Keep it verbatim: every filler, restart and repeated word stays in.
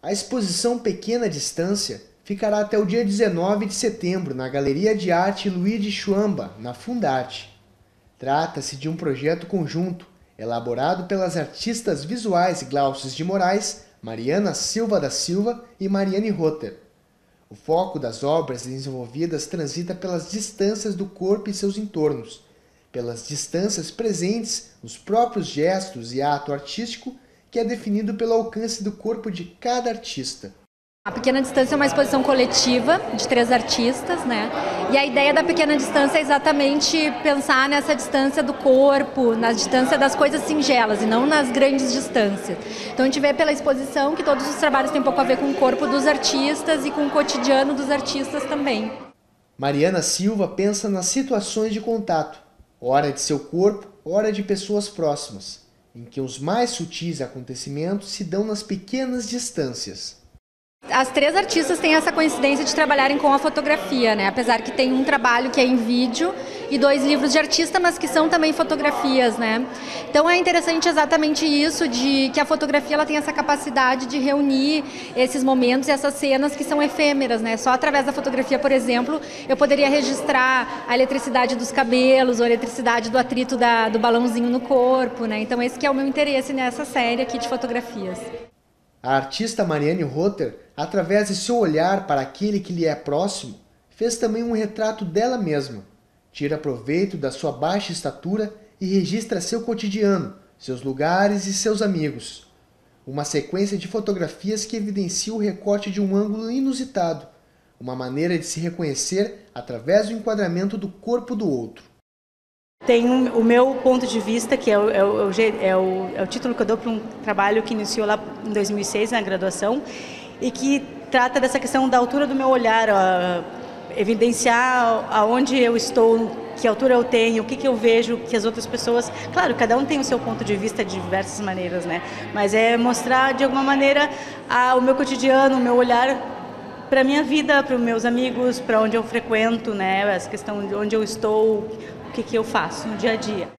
A exposição Pequena Distância ficará até o dia dezenove de setembro na Galeria de Arte Luiz de Chuamba, na Fundarte. Trata-se de um projeto conjunto, elaborado pelas artistas visuais Glaucis de Moraes, Mariana Silva da Silva e Mariane Rotter. O foco das obras desenvolvidas transita pelas distâncias do corpo e seus entornos, pelas distâncias presentes nos próprios gestos e ato artístico, que é definido pelo alcance do corpo de cada artista. A Pequena Distância é uma exposição coletiva de três artistas, né? E a ideia da Pequena Distância é exatamente pensar nessa distância do corpo, na distância das coisas singelas e não nas grandes distâncias. Então a gente vê pela exposição que todos os trabalhos têm um pouco a ver com o corpo dos artistas e com o cotidiano dos artistas também. Mariana Silva pensa nas situações de contato, ora de seu corpo, ora de pessoas próximas, em que os mais sutis acontecimentos se dão nas pequenas distâncias. As três artistas têm essa coincidência de trabalharem com a fotografia, né? Apesar que tem um trabalho que é em vídeo e dois livros de artista, mas que são também fotografias, né? Então é interessante exatamente isso, de que a fotografia ela tem essa capacidade de reunir esses momentos e essas cenas que são efêmeras, né? Só através da fotografia, por exemplo, eu poderia registrar a eletricidade dos cabelos ou a eletricidade do atrito da, do balãozinho no corpo, né? Então esse que é o meu interesse nessa série aqui de fotografias. A artista Mariane Rotter, através de seu olhar para aquele que lhe é próximo, fez também um retrato dela mesma. Tira proveito da sua baixa estatura e registra seu cotidiano, seus lugares e seus amigos. Uma sequência de fotografias que evidencia o recorte de um ângulo inusitado, uma maneira de se reconhecer através do enquadramento do corpo do outro. Tem o meu ponto de vista, que é o, é, o, é, o, é o título que eu dou para um trabalho que iniciou lá em dois mil e seis, na graduação, e que trata dessa questão da altura do meu olhar, ó, evidenciar aonde eu estou, que altura eu tenho, o que, que eu vejo, que as outras pessoas... Claro, cada um tem o seu ponto de vista de diversas maneiras, né? Mas é mostrar, de alguma maneira, a, o meu cotidiano, o meu olhar para a minha vida, para os meus amigos, para onde eu frequento, né? Essa questão de onde eu estou, o que, que eu faço no dia a dia.